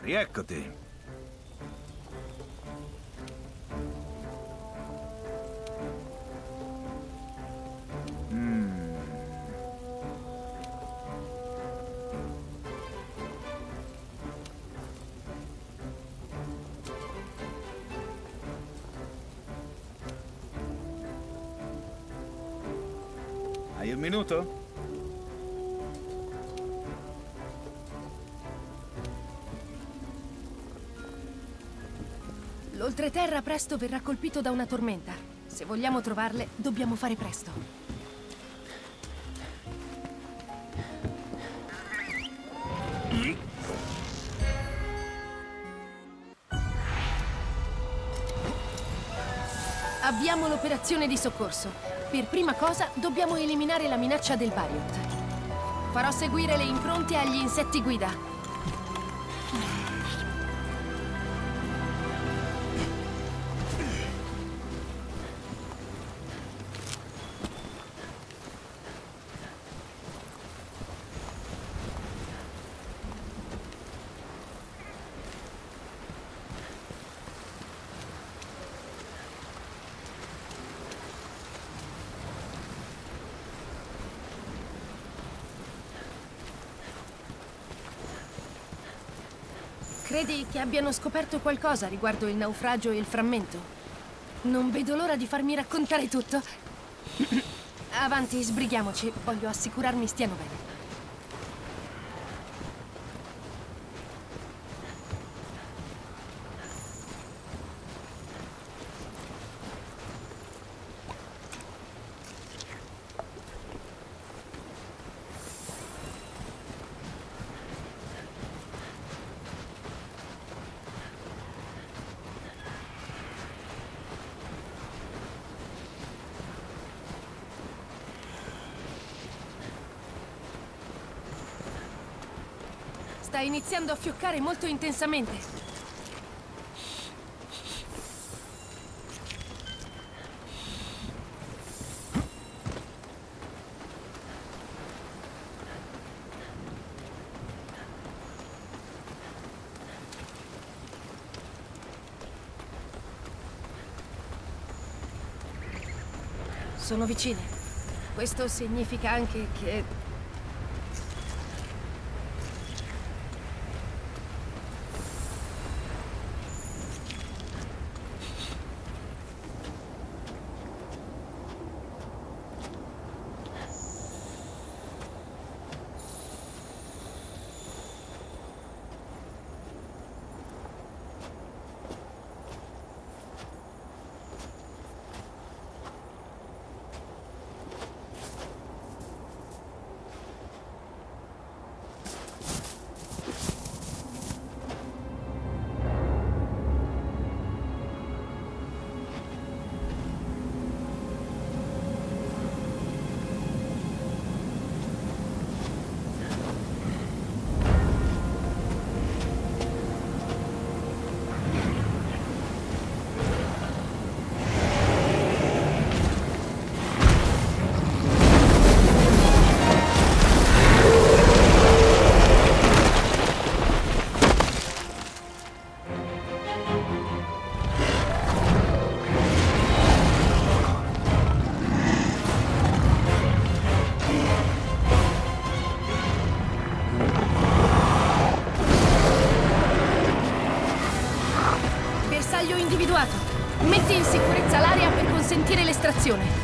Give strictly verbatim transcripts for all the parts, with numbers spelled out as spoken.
Rieccoti. Mm. Hai un minuto? L'oltreterra presto verrà colpito da una tormenta. Se vogliamo trovarle, dobbiamo fare presto. Abbiamo l'operazione di soccorso. Per prima cosa, dobbiamo eliminare la minaccia del Bariot. Farò seguire le impronte agli insetti guida. Credi che abbiano scoperto qualcosa riguardo il naufragio e il frammento? Non vedo l'ora di farmi raccontare tutto. Avanti, sbrighiamoci. Voglio assicurarmi stiano bene. Sta iniziando a fioccare molto intensamente. Sono vicine. Questo significa anche che... Individuato. Metti in sicurezza l'area per consentire l'estrazione.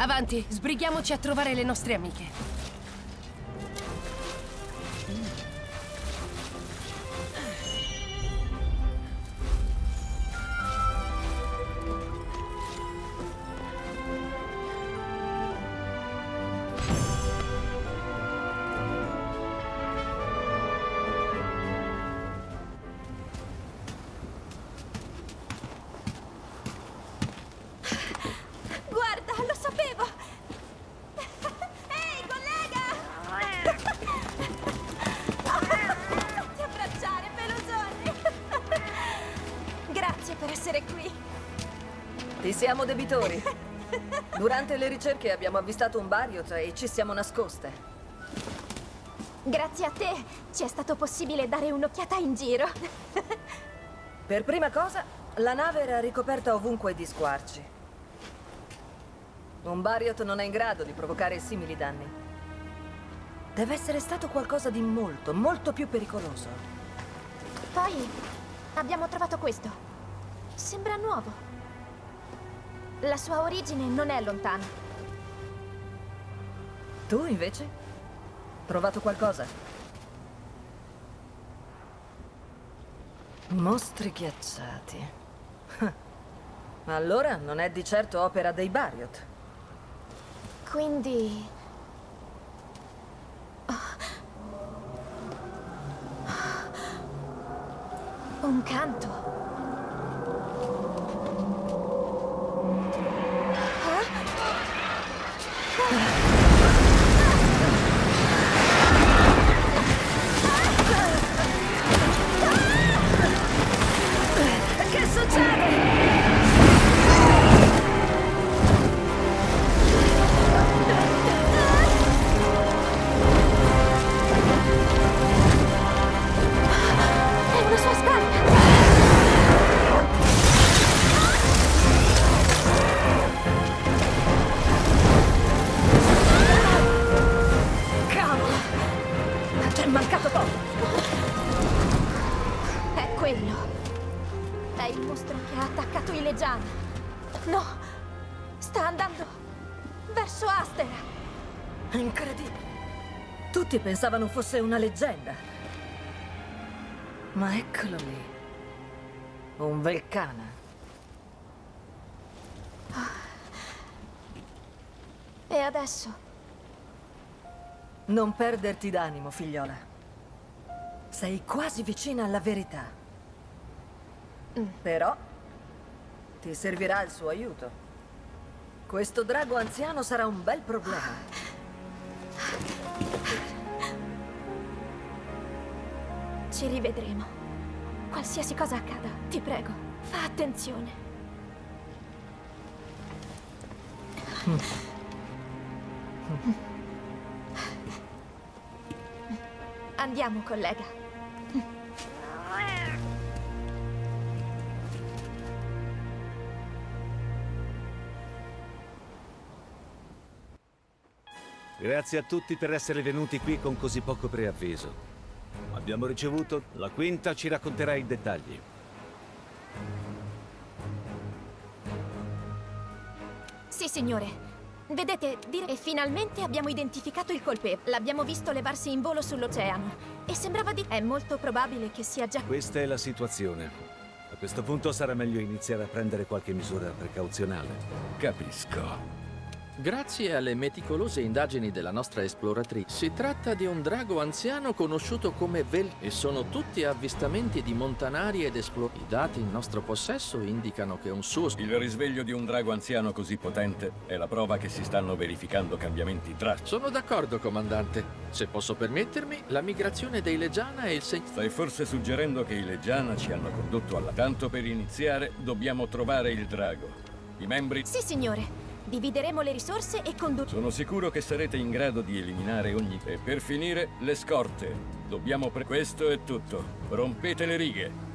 Avanti, sbrighiamoci a trovare le nostre amiche. Ti siamo debitori. Durante le ricerche abbiamo avvistato un Bariot e ci siamo nascoste. Grazie a te ci è stato possibile dare un'occhiata in giro. Per prima cosa, la nave era ricoperta ovunque di squarci. Un Bariot non è in grado di provocare simili danni. Deve essere stato qualcosa di molto, molto più pericoloso. Poi abbiamo trovato questo. Sembra nuovo. La sua origine non è lontana. Tu, invece? Trovato qualcosa? Mostri ghiacciati. Allora non è di certo opera dei Bariot. Quindi... un canto. Che succede? È una sua scarpa! Cavolo! C'è mancato poco! È quello. È il mostro che ha attaccato i Legiana. No! Sta andando verso Astera. Incredibile! Tutti pensavano fosse una leggenda. Ma eccolo lì. Un Velcana. E adesso? Non perderti d'animo, figliola. Sei quasi vicina alla verità. Però ti servirà il suo aiuto. Questo drago anziano sarà un bel problema. Ci rivedremo. Qualsiasi cosa accada, ti prego, fa attenzione. Andiamo, collega. Grazie a tutti per essere venuti qui con così poco preavviso. Abbiamo ricevuto, la Quinta ci racconterà i dettagli. Sì, signore. Vedete, dire e finalmente abbiamo identificato il colpevole. L'abbiamo visto levarsi in volo sull'oceano. E sembrava di... È molto probabile che sia già... Questa è la situazione. A questo punto sarà meglio iniziare a prendere qualche misura precauzionale. Capisco. Grazie alle meticolose indagini della nostra esploratrice, si tratta di un drago anziano conosciuto come Vel e sono tutti avvistamenti di montanari ed esploratori. I dati in nostro possesso indicano che un suo... Il risveglio di un drago anziano così potente è la prova che si stanno verificando cambiamenti drastici. Sono d'accordo, comandante. Se posso permettermi, la migrazione dei Legiana è il segno... Stai forse suggerendo che i Legiana ci hanno condotto alla... Tanto per iniziare, dobbiamo trovare il drago. I membri... Sì, signore. Divideremo le risorse e condurremo... Sono sicuro che sarete in grado di eliminare ogni... E per finire, le scorte. Dobbiamo pre... Questo è tutto. Rompete le righe.